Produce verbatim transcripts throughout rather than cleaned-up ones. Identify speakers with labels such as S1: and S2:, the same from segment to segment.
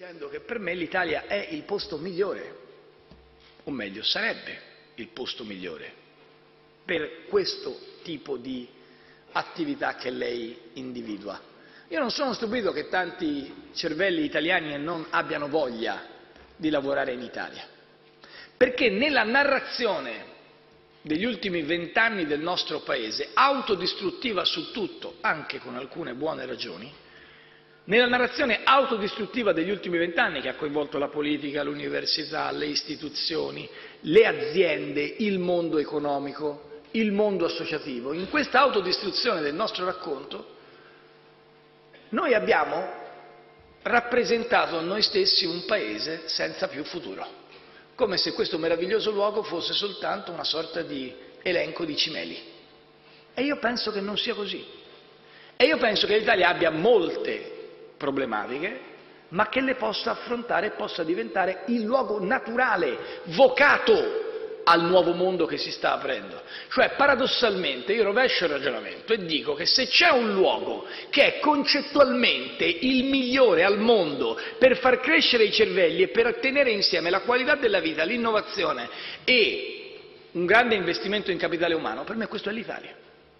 S1: dicendo che per me l'Italia è il posto migliore, o meglio sarebbe il posto migliore per questo tipo di attività che lei individua. Io non sono stupito che tanti cervelli italiani non abbiano voglia di lavorare in Italia, perché nella narrazione degli ultimi vent'anni del nostro Paese, autodistruttiva su tutto, anche con alcune buone ragioni, nella narrazione autodistruttiva degli ultimi vent'anni, che ha coinvolto la politica, l'università, le istituzioni, le aziende, il mondo economico, il mondo associativo, in questa autodistruzione del nostro racconto, noi abbiamo rappresentato a noi stessi un paese senza più futuro, come se questo meraviglioso luogo fosse soltanto una sorta di elenco di cimeli. E io penso che non sia così. E io penso che l'Italia abbia molte problematiche, ma che le possa affrontare e possa diventare il luogo naturale, vocato al nuovo mondo che si sta aprendo. Cioè, paradossalmente, io rovescio il ragionamento e dico che se c'è un luogo che è concettualmente il migliore al mondo per far crescere i cervelli e per tenere insieme la qualità della vita, l'innovazione e un grande investimento in capitale umano, per me questo è l'Italia.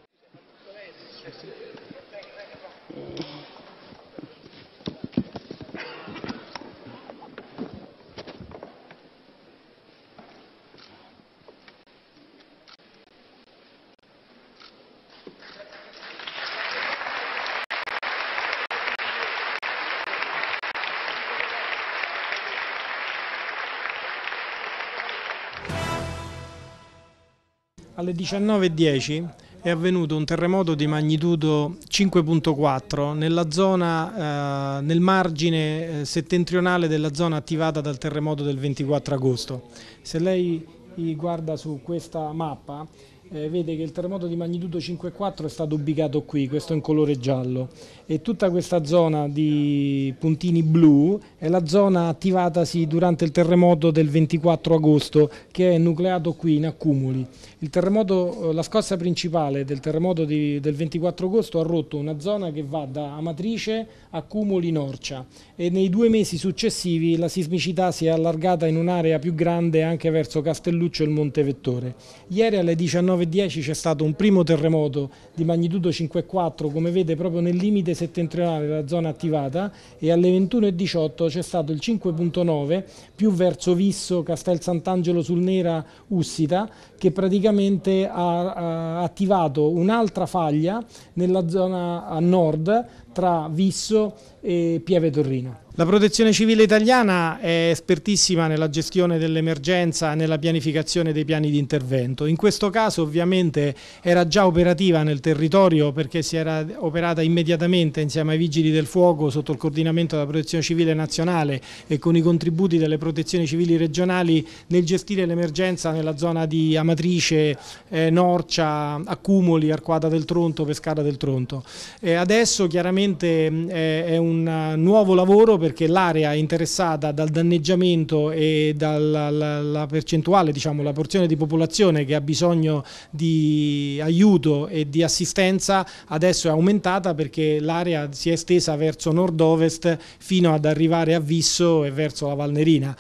S2: Alle diciannove e dieci è avvenuto un terremoto di magnitudo cinque virgola quattro nella zona, eh, nel margine settentrionale della zona attivata dal terremoto del ventiquattro agosto. Se lei guarda su questa mappa, eh, vede che il terremoto di magnitudo cinque virgola quattro è stato ubicato qui, questo in colore giallo, e tutta questa zona di puntini blu è la zona attivatasi durante il terremoto del ventiquattro agosto, che è nucleato qui in accumuli. Il terremoto, la scossa principale del terremoto di, del ventiquattro agosto ha rotto una zona che va da Amatrice a Cumoli Norcia, e nei due mesi successivi la sismicità si è allargata in un'area più grande anche verso Castelluccio e il Monte Vettore. Ieri alle diciannove e dieci c'è stato un primo terremoto di magnitudo cinque virgola quattro, come vede proprio nel limite settentrionale della zona attivata, e alle ventuno e diciotto c'è stato il cinque virgola nove più verso Visso, Castel Sant'Angelo sul Nera, Ussita, che praticamente ha, ha attivato un'altra faglia nella zona a nord tra Visso e Pieve Torrino. La Protezione Civile italiana è espertissima nella gestione dell'emergenza e nella pianificazione dei piani di intervento. In questo caso ovviamente era già operativa nel territorio, perché si era operata immediatamente insieme ai Vigili del Fuoco sotto il coordinamento della Protezione Civile nazionale e con i contributi delle protezioni civili regionali nel gestire l'emergenza nella zona di Amatrice, eh, Norcia, Accumoli, Arquata del Tronto, Pescara del Tronto. E adesso chiaramente eh, è un nuovo lavoro, perché l'area interessata dal danneggiamento e dalla la, la percentuale, diciamo, la porzione di popolazione che ha bisogno di aiuto e di assistenza adesso è aumentata, perché l'area si è estesa verso nord-ovest fino ad arrivare a Visso e verso la Valnerina.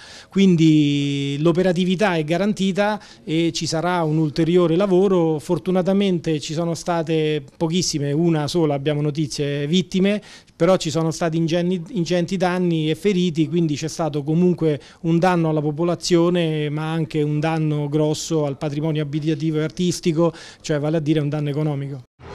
S2: Quindi l'operatività è garantita e ci sarà un ulteriore lavoro. Fortunatamente ci sono state pochissime, una sola abbiamo notizie, vittime, però ci sono stati ingenti, ingenti danni e feriti, quindi c'è stato comunque un danno alla popolazione, ma anche un danno grosso al patrimonio abitativo e artistico, cioè vale a dire un danno economico.